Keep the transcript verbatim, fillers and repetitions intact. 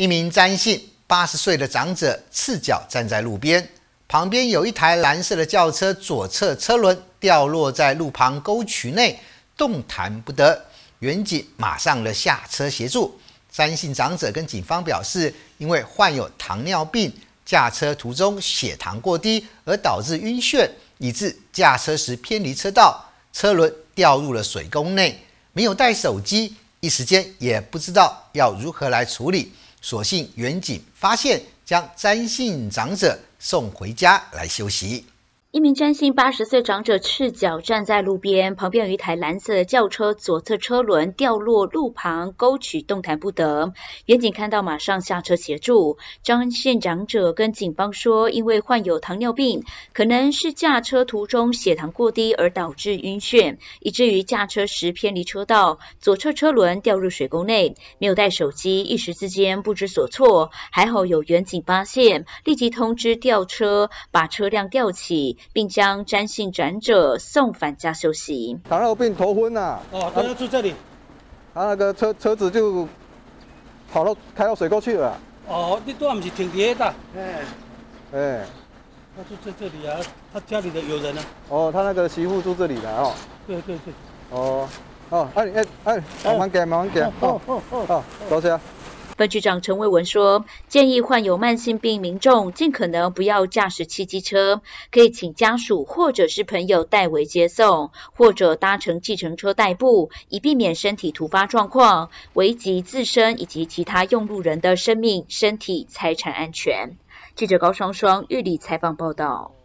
一名詹姓八十岁的长者赤脚站在路边，旁边有一台蓝色的轿车，左侧车轮掉落在路旁沟渠内，动弹不得。员警马上了下车协助。詹姓长者跟警方表示，因为患有糖尿病，驾车途中血糖过低而导致晕眩，以致驾车时偏离车道，车轮掉入了水沟内，没有带手机，一时间也不知道要如何来处理。所幸员警发现，将詹姓长者送回家来休息。 一名詹姓八十岁长者赤脚站在路边，旁边有一台蓝色的轿车，左侧车轮掉落路旁沟渠，动弹不得。员警看到马上下车协助。詹姓长者跟警方说，因为患有糖尿病，可能是驾车途中血糖过低而导致晕眩，以至于驾车时偏离车道，左侧车轮掉入水沟内，没有带手机，一时之间不知所措。还好有员警发现，立即通知吊车，把车辆吊起，并将詹姓长者送返家休息。 糖尿病头昏啊！ 哦，对，要住这里。 他那个车车子就跑到开到水沟去了。 哦，你都不是停伫那？哎哎， 他住在这里啊，他家里的有人啊。 哦，他那个媳妇住这里的哦。 对对对。 哦哦，哎哎哎，慢慢行，慢慢行。哦哦哦，多谢。 分局长陈卫文说，建议患有慢性病民众尽可能不要驾驶汽机车，可以请家属或者是朋友代为接送，或者搭乘计程车代步，以避免身体突发状况，危及自身以及其他用路人的生命、身体、财产安全。记者高双双玉里采访报道。